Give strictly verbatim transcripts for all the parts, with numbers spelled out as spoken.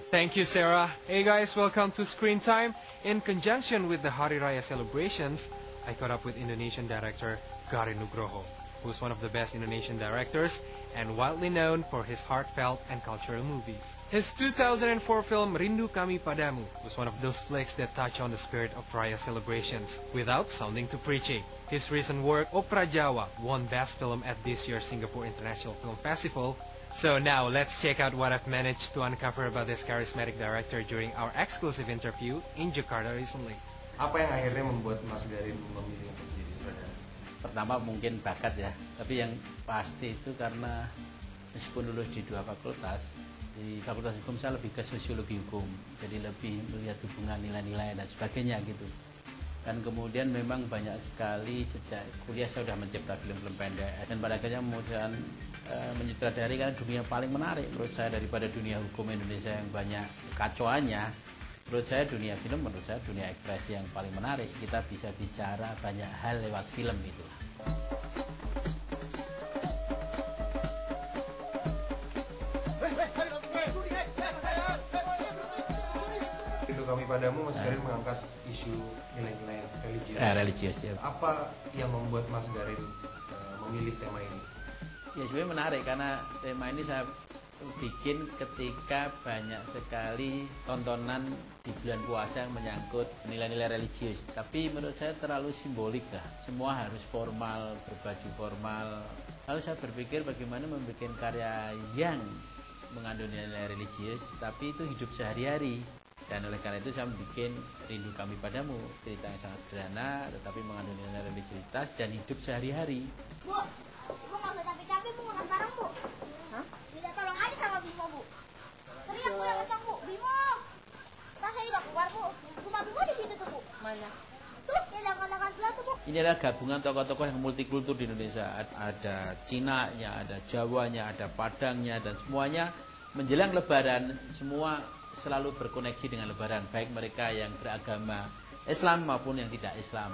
Thank you, Sarah. Hey guys, welcome to Screen Time. In conjunction with the Hari Raya celebrations, I caught up with Indonesian director Garin Nugroho, who's one of the best Indonesian directors and widely known for his heartfelt and cultural movies. His two thousand four film Rindu Kami Padamu was one of those flicks that touch on the spirit of Raya celebrations without sounding too preachy. His recent work, Opera Jawa, won Best Film at this year's Singapore International Film Festival. So now, let's check out what I've managed to uncover about this charismatic director during our exclusive interview in Jakarta recently. Apa yang akhirnya membuat Mas Garin memilih untuk jadi sutradara? Pertama mungkin bakat ya, tapi yang pasti itu karena meskipun lulus di dua fakultas, di fakultas hukum saya lebih ke sosiologi hukum, jadi lebih melihat hubungan nilai-nilai dan sebagainya gitu. Dan kemudian memang banyak sekali sejak kuliah saya sudah mencipta film-film pendek, dan pada akhirnya kemudian e, menyutradari karena dunia paling menarik menurut saya daripada dunia hukum Indonesia yang banyak kacauannya. Menurut saya dunia film, menurut saya dunia ekspresi yang paling menarik. Kita bisa bicara banyak hal lewat film gitu. Rindu Kami Padamu, Mas Garin mengangkat isu nilai-nilai religius. Eh, religius ya. Apa yang membuat Mas Garin uh, memilih tema ini? Ya sebenarnya menarik karena tema ini saya bikin ketika banyak sekali tontonan di bulan puasa yang menyangkut nilai-nilai religius. Tapi menurut saya terlalu simbolik lah. Semua harus formal, berbaju formal. Lalu saya berpikir bagaimana membuat karya yang mengandung nilai religius, tapi itu hidup sehari-hari. Dan oleh karena itu saya bikin Rindu Kami Padamu, cerita yang sangat sederhana, tetapi mengandung nilai religiusitas dan hidup sehari-hari. Bu, Ibu nggak usah capek-capek Bu ngangkat barang Bu. Hah? Minta tolong aja sama Bimo Bu. Teriak Bu yang kencang Bu, Bimo. Rasanya udah keluar Bu. Rumah Bimo di situ tuh Bu. Mana? Tuh, yang langgan-langgan belah tuh Bu. Ini adalah gabungan tokoh-tokoh yang multikultur di Indonesia. Ada Cina-nya, ada Jawanya, ada Padangnya, dan semuanya menjelang Lebaran semua selalu berkoneksi dengan Lebaran, baik mereka yang beragama Islam maupun yang tidak Islam.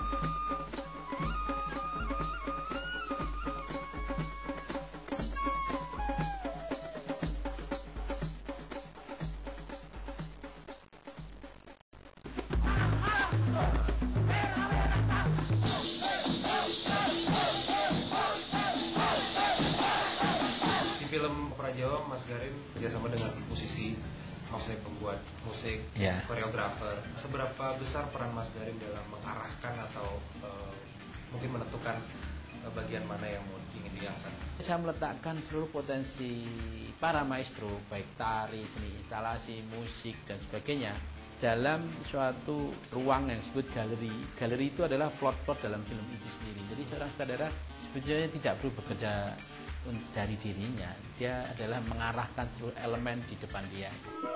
Di film Opera Jawa, Mas Garin kerjasama dengan musisi, maksudnya pembuat musik, ya. Koreografer. Seberapa besar peran Mas Garin dalam mengarahkan atau uh, mungkin menentukan uh, bagian mana yang mau ingin diangkat? Saya meletakkan seluruh potensi para maestro, baik tari, seni instalasi, musik, dan sebagainya dalam suatu ruang yang disebut galeri. Galeri itu adalah plot-plot dalam film itu sendiri. Jadi seorang sutradara sebetulnya tidak perlu bekerja dari dirinya, dia adalah mengarahkan seluruh elemen di depan dia.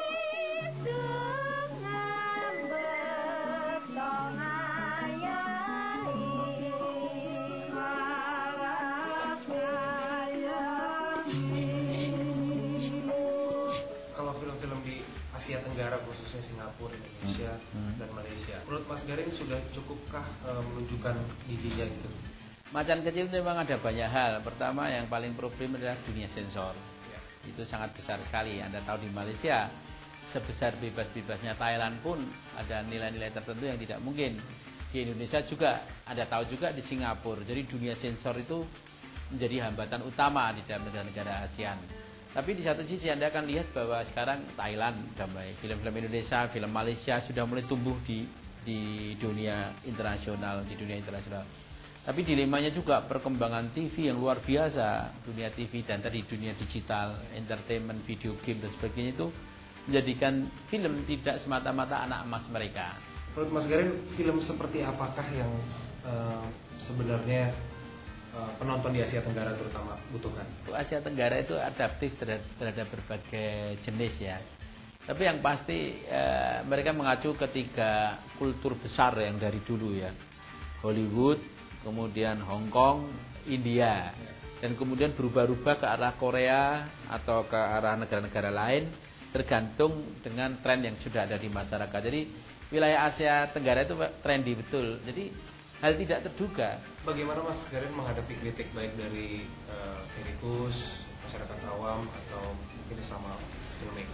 Kalau film-film di Asia Tenggara, khususnya Singapura, Indonesia, hmm. dan Malaysia, menurut Mas Garin sudah cukupkah uh, menunjukkan giginya gitu? Macan kecil itu memang ada banyak hal. Pertama yang paling problem adalah dunia sensor. Ya. Itu sangat besar sekali. Anda tahu di Malaysia sebesar bebas-bebasnya Thailand pun ada nilai-nilai tertentu yang tidak mungkin. Di Indonesia juga, Anda tahu juga di Singapura. Jadi dunia sensor itu menjadi hambatan utama di dalam negara-negara ASEAN. Tapi di satu sisi Anda akan lihat bahwa sekarang Thailand, damai film-film Indonesia, film Malaysia sudah mulai tumbuh di di dunia internasional, di dunia internasional. Tapi dilemanya juga perkembangan T V yang luar biasa, dunia T V dan tadi dunia digital, entertainment, video game dan sebagainya itu menjadikan film tidak semata-mata anak emas mereka. Menurut Mas Garin, film seperti apakah yang uh, sebenarnya uh, penonton di Asia Tenggara terutama butuhkan? Asia Tenggara itu adaptif terhadap, terhadap berbagai jenis ya. Tapi yang pasti uh, mereka mengacu ketika kultur besar yang dari dulu ya, Hollywood, kemudian Hong Kong, India, dan kemudian berubah-ubah ke arah Korea atau ke arah negara-negara lain tergantung dengan tren yang sudah ada di masyarakat. Jadi wilayah Asia Tenggara itu trendy betul. Jadi hal tidak terduga. Bagaimana Mas Garin menghadapi kritik baik dari uh, kritikus, masyarakat awam atau mungkin sama filmmaker?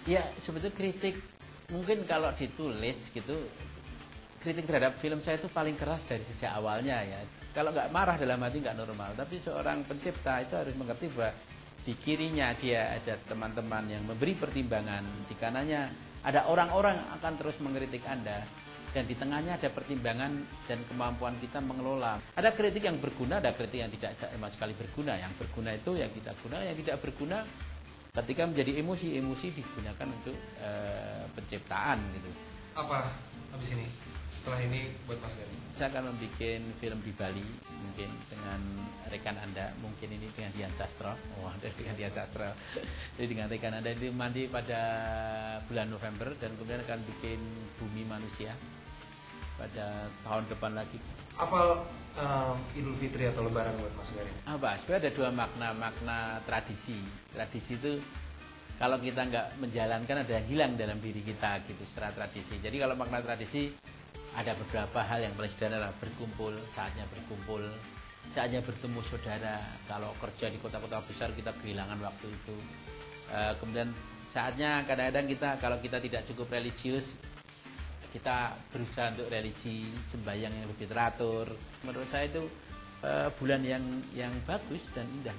Ya sebetulnya kritik mungkin kalau ditulis gitu, kritik terhadap film saya itu paling keras dari sejak awalnya ya. Kalau nggak marah dalam hati nggak normal. Tapi seorang pencipta itu harus mengerti bahwa di kirinya dia ada teman-teman yang memberi pertimbangan, di kanannya ada orang-orang yang akan terus mengkritik Anda, dan di tengahnya ada pertimbangan dan kemampuan kita mengelola. Ada kritik yang berguna, ada kritik yang tidak sama sekali berguna. Yang berguna itu yang kita guna, yang tidak berguna ketika menjadi emosi, emosi digunakan untuk e, penciptaan gitu. Apa habis ini? Setelah ini buat Mas Gary? Saya akan membuat film di Bali, mungkin dengan rekan Anda, mungkin ini dengan Dian Sastro. Wah, oh, dengan Dian Sastro. Jadi dengan rekan Anda itu mandi pada bulan November, dan kemudian akan bikin Bumi Manusia pada tahun depan lagi. Apa um, Idul Fitri atau Lebaran buat Mas Gary? Apa? Sebenarnya ada dua makna, makna tradisi. Tradisi itu kalau kita nggak menjalankan ada yang hilang dalam diri kita gitu secara tradisi. Jadi kalau makna tradisi ada beberapa hal yang paling sederhana, berkumpul, saatnya berkumpul, saatnya bertemu saudara. Kalau kerja di kota-kota besar kita kehilangan waktu itu. E, kemudian saatnya kadang-kadang kita kalau kita tidak cukup religius, kita berusaha untuk religi, sembahyang yang lebih teratur. Menurut saya itu e, bulan yang yang bagus dan indah.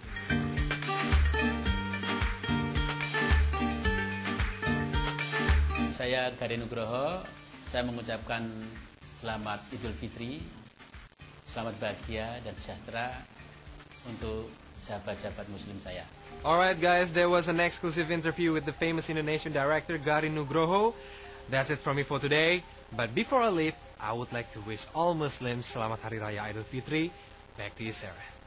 Saya Gary Nugroho, saya mengucapkan selamat Idul Fitri, selamat bahagia dan sejahtera untuk sahabat-sahabat Muslim saya. Alright guys, there was an exclusive interview with the famous Indonesian director Gary Nugroho. That's it from me for today. But before I leave, I would like to wish all Muslims Selamat Hari Raya Idul Fitri. Back to you, Sarah.